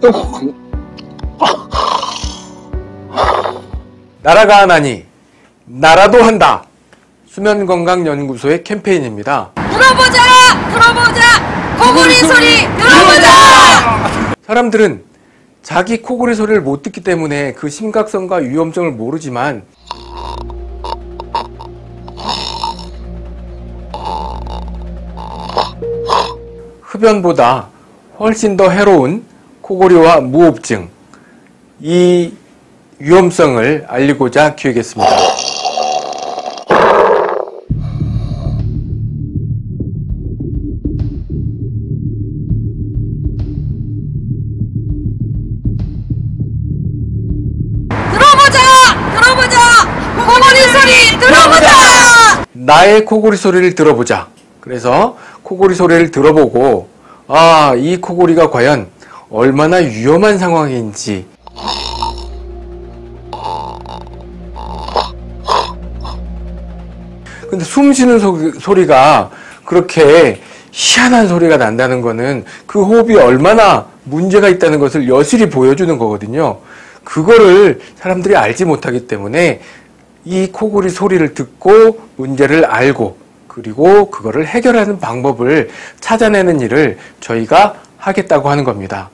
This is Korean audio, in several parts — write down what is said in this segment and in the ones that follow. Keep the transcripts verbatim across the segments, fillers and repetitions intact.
나라가 하나니 나라도 한다. 수면건강연구소의 캠페인입니다. 들어보자! 들어보자! 코골이 소리 들어보자! 사람들은 자기 코골이 소리를 못 듣기 때문에 그 심각성과 위험성을 모르지만 흡연보다 훨씬 더 해로운 코골이와 무호흡증, 이 위험성을 알리고자 기획했습니다. 들어보자! 들어보자! 코골이 소리 들어보자! 나의 코골이 소리를 들어보자. 그래서 코골이 소리를 들어보고 아, 이 코골이가 과연 얼마나 위험한 상황인지 근데 숨 쉬는 소, 소리가 그렇게 희한한 소리가 난다는 거는 그 호흡이 얼마나 문제가 있다는 것을 여실히 보여주는 거거든요. 그거를 사람들이 알지 못하기 때문에 이 코골이 소리를 듣고 문제를 알고 그리고 그거를 해결하는 방법을 찾아내는 일을 저희가 하겠다고 하는 겁니다.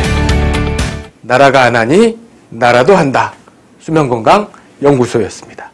나라가 하나니 나라도 한다. 수면건강연구소였습니다.